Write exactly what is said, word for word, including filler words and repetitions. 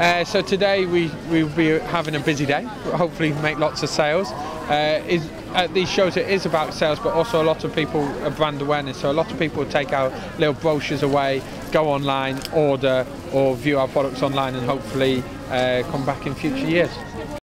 Uh, so today we we will be having a busy day. Hopefully make lots of sales. Uh, is at these shows it is about sales, but also a lot of people uh, brand awareness. So a lot of people take our little brochures away, go online, order, or view our products online, and hopefully uh, come back in future years.